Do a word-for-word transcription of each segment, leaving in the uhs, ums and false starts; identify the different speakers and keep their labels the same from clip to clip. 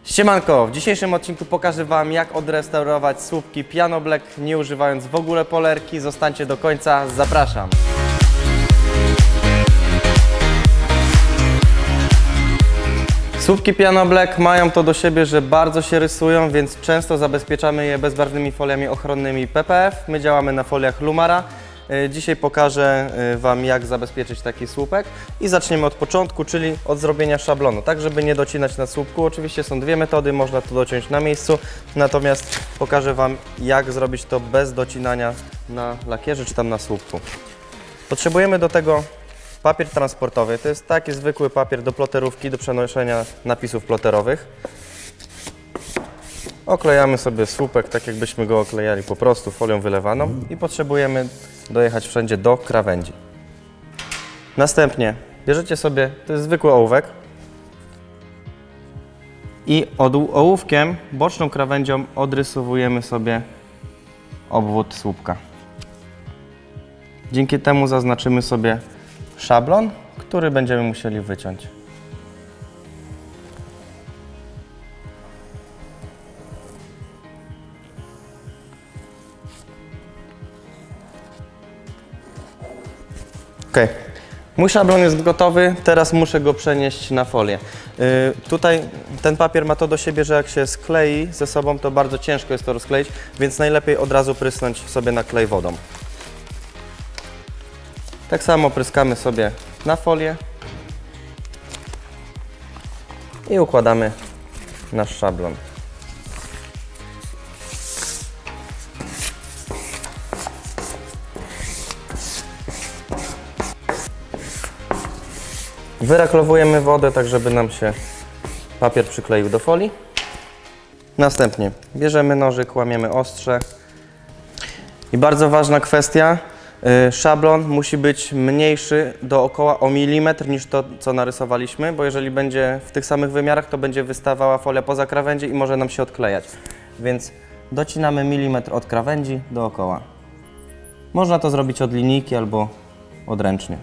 Speaker 1: Siemanko, w dzisiejszym odcinku pokażę Wam, jak odrestaurować słupki Piano Black, nie używając w ogóle polerki. Zostańcie do końca, zapraszam. Słupki Piano Black mają to do siebie, że bardzo się rysują, więc często zabezpieczamy je bezbarwnymi foliami ochronnymi P P F. My działamy na foliach Lumara. Dzisiaj pokażę Wam, jak zabezpieczyć taki słupek i zaczniemy od początku, czyli od zrobienia szablonu, tak żeby nie docinać na słupku. Oczywiście są dwie metody, można to dociąć na miejscu, natomiast pokażę Wam, jak zrobić to bez docinania na lakierze czy tam na słupku. Potrzebujemy do tego papier transportowy, to jest taki zwykły papier do ploterówki, do przenoszenia napisów ploterowych. Oklejamy sobie słupek, tak jakbyśmy go oklejali po prostu folią wylewaną i potrzebujemy dojechać wszędzie do krawędzi. Następnie bierzecie sobie, to jest zwykły ołówek i od ołówkiem, boczną krawędzią odrysowujemy sobie obwód słupka. Dzięki temu zaznaczymy sobie szablon, który będziemy musieli wyciąć. Ok, mój szablon jest gotowy, teraz muszę go przenieść na folię. Yy, tutaj ten papier ma to do siebie, że jak się sklei ze sobą, to bardzo ciężko jest to rozkleić, więc najlepiej od razu prysnąć sobie na klej wodą. Tak samo pryskamy sobie na folię i układamy nasz szablon. Wyraklowujemy wodę, tak żeby nam się papier przykleił do folii. Następnie bierzemy nożyk, łamiemy ostrze. I bardzo ważna kwestia, szablon musi być mniejszy dookoła o milimetr niż to, co narysowaliśmy, bo jeżeli będzie w tych samych wymiarach, to będzie wystawała folia poza krawędzi i może nam się odklejać. Więc docinamy milimetr od krawędzi dookoła. Można to zrobić od linijki albo odręcznie.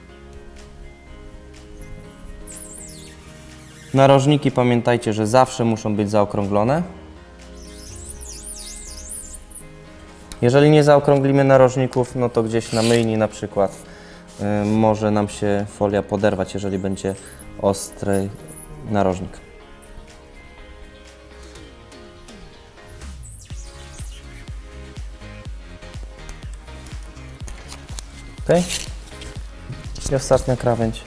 Speaker 1: Narożniki pamiętajcie, że zawsze muszą być zaokrąglone. Jeżeli nie zaokrąglimy narożników, no to gdzieś na myjni na przykład y, może nam się folia poderwać, jeżeli będzie ostry narożnik. Ok. I ostatnia krawędź.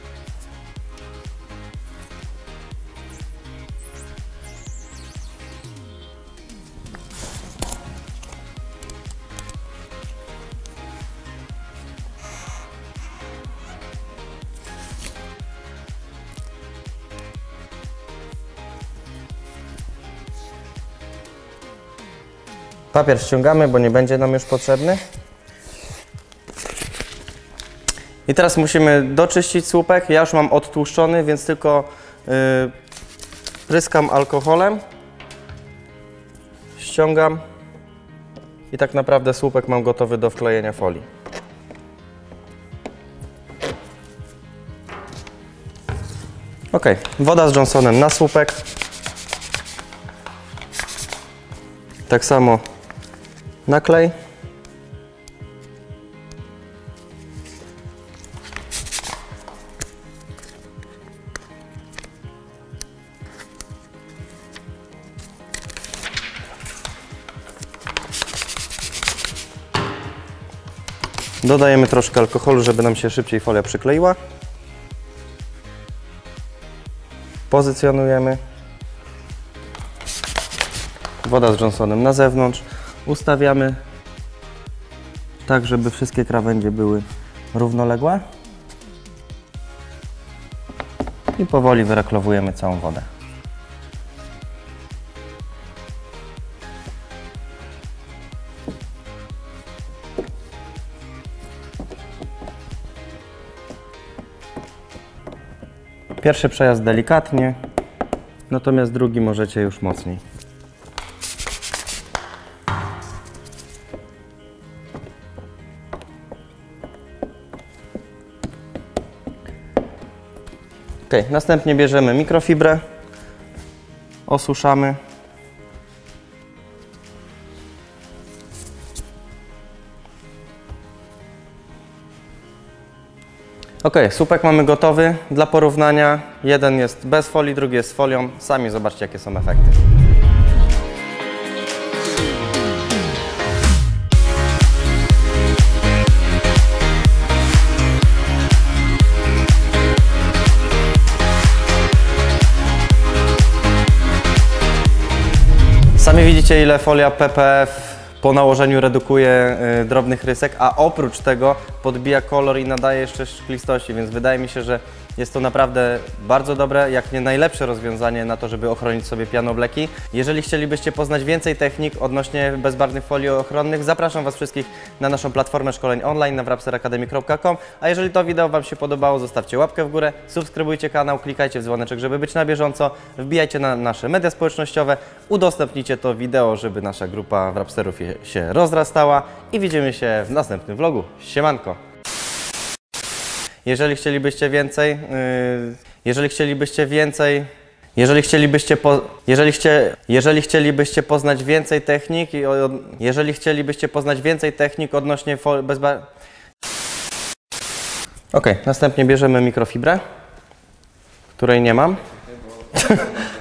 Speaker 1: Papier ściągamy, bo nie będzie nam już potrzebny. I teraz musimy doczyścić słupek. Ja już mam odtłuszczony, więc tylko yy, pryskam alkoholem, ściągam i tak naprawdę słupek mam gotowy do wklejenia folii. Ok, woda z Johnsonem na słupek. Tak samo naklej. Dodajemy troszkę alkoholu, żeby nam się szybciej folia przykleiła. Pozycjonujemy. Woda z Johnsonem na zewnątrz. Ustawiamy tak, żeby wszystkie krawędzie były równoległe. I powoli wyraklowujemy całą wodę. Pierwszy przejazd delikatnie, natomiast drugi możecie już mocniej. Ok, następnie bierzemy mikrofibrę, osuszamy. Ok, słupek mamy gotowy. Dla porównania jeden jest bez folii, drugi jest z folią. Sami zobaczcie, jakie są efekty. Sami widzicie, ile folia P P F po nałożeniu redukuje y, drobnych rysek, a oprócz tego podbija kolor i nadaje jeszcze szklistości, więc wydaje mi się, że jest to naprawdę bardzo dobre, jak nie najlepsze rozwiązanie na to, żeby ochronić sobie pianobleki. Jeżeli chcielibyście poznać więcej technik odnośnie bezbarwnych folii ochronnych, zapraszam Was wszystkich na naszą platformę szkoleń online na wrapser academy kropka com, a jeżeli to wideo Wam się podobało, zostawcie łapkę w górę, subskrybujcie kanał, klikajcie w dzwoneczek, żeby być na bieżąco, wbijajcie na nasze media społecznościowe, udostępnijcie to wideo, żeby nasza grupa wrapserów się rozrastała i widzimy się w następnym vlogu. Siemanko! Jeżeli chcielibyście więcej, yy, jeżeli chcielibyście więcej, jeżeli chcielibyście, po, jeżeli, chcie, jeżeli chcielibyście poznać więcej technik, i o, jeżeli chcielibyście poznać więcej technik odnośnie bezbar... Ok, następnie bierzemy mikrofibrę, której nie mam.